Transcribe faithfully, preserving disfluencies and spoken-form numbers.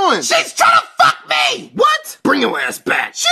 doing? She's trying to fuck me! What? Bring your ass back. She